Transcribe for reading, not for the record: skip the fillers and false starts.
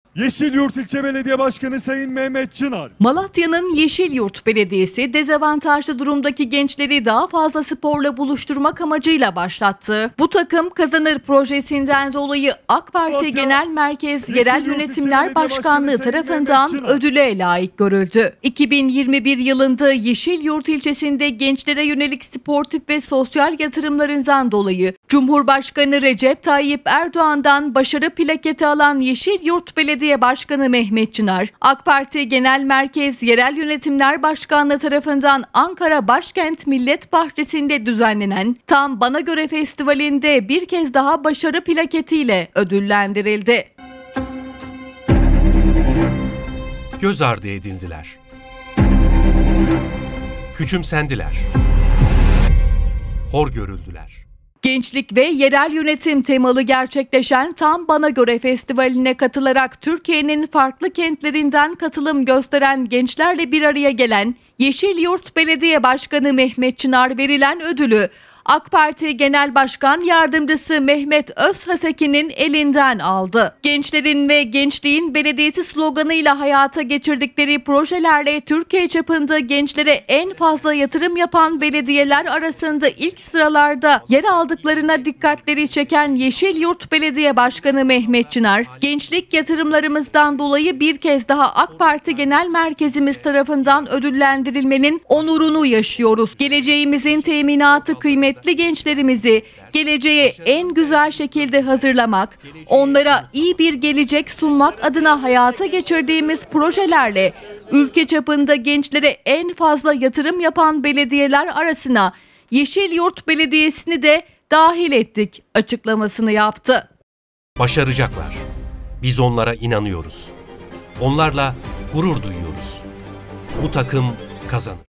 Yeşilyurt İlçe Belediye Başkanı Sayın Mehmet Çınar. Malatya'nın Yeşilyurt Belediyesi dezavantajlı durumdaki gençleri daha fazla sporla buluşturmak amacıyla başlattı. Bu takım kazanır projesinden dolayı AK Parti Malatya, Genel Merkez Yeşilyurt Yerel İlçe Yönetimler Belediye Başkanlığı Başkanı Sayın tarafından Mehmet Çınar ödüle layık görüldü. 2021 yılında Yeşilyurt ilçesinde gençlere yönelik sportif ve sosyal yatırımlarından dolayı Cumhurbaşkanı Recep Tayyip Erdoğan'dan başarı plaketi alan Yeşilyurt Belediye Başkanı Mehmet Çınar, AK Parti Genel Merkez Yerel Yönetimler Başkanlığı tarafından Ankara Başkent Millet Bahçesi'nde düzenlenen Tam Bana Göre Festivali'nde bir kez daha başarı plaketiyle ödüllendirildi. Göz ardı edildiler. Küçümsendiler. Hor görüldüler. Gençlik ve yerel yönetim temalı gerçekleşen Tam Bana Göre Festivali'ne katılarak Türkiye'nin farklı kentlerinden katılım gösteren gençlerle bir araya gelen Yeşilyurt Belediye Başkanı Mehmet Çınar verilen ödülü AK Parti Genel Başkan Yardımcısı Mehmet Özhaseki'nin elinden aldı. Gençlerin ve gençliğin belediyesi sloganıyla hayata geçirdikleri projelerle Türkiye çapında gençlere en fazla yatırım yapan belediyeler arasında ilk sıralarda yer aldıklarına dikkatleri çeken Yeşilyurt Belediye Başkanı Mehmet Çınar, gençlik yatırımlarımızdan dolayı bir kez daha AK Parti Genel Merkezimiz tarafından ödüllendirilmenin onurunu yaşıyoruz. Geleceğimizin teminatı kıymetli gençlerimizi geleceğe en güzel şekilde hazırlamak, onlara iyi bir gelecek sunmak adına hayata geçirdiğimiz projelerle ülke çapında gençlere en fazla yatırım yapan belediyeler arasına Yeşilyurt Belediyesi'ni de dahil ettik açıklamasını yaptı. Başaracaklar. Biz onlara inanıyoruz. Onlarla gurur duyuyoruz. Bu takım kazanır.